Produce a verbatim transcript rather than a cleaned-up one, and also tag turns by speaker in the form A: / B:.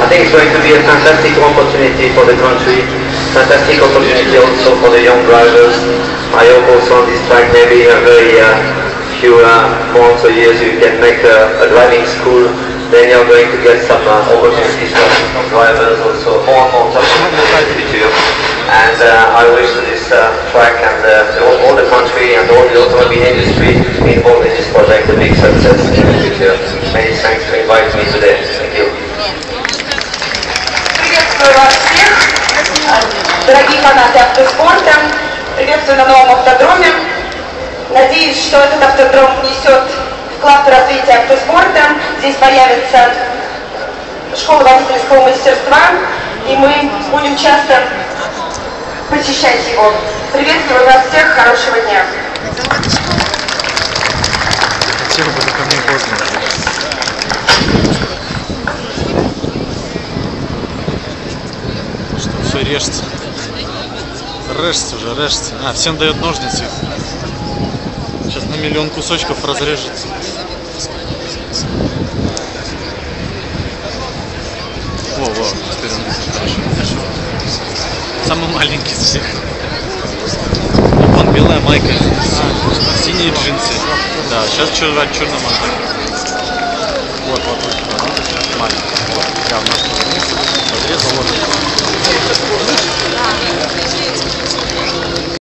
A: I think it's going to be a fantastic opportunity for the country, fantastic opportunity also for the young drivers. I hope also on this track maybe in a very uh, few uh, months or years you can make a, a driving school. Then you're going to get some uh, opportunities for drivers also, more and more opportunities in the future. And uh, I wish this uh, track and uh, all, all the country and all the automobile industry involved in this project a big success in the future. Many thanks for inviting me today. Thank you.
B: Приветствую вас всех, дорогие фанаты автоспорта. Приветствую на новом автодроме. Надеюсь, что этот автодром внесет вклад в развитие автоспорта. Здесь появится школа водительского мастерства, и мы будем часто посещать его. Приветствую вас всех, хорошего дня.
C: Хотел бы, ко мне поздно. Что, все режется. Режется уже, режется. А, всем дает ножницы. Сейчас на миллион кусочков разрежется. Во, во, теперь он видит хорошо. Самый маленький из всех. Вон белая майка, а, синие джинсы. Да, сейчас черная черная. Вот, вот, вот, вот, маленький. Вот, я в наш повернулся, подрезал, вот.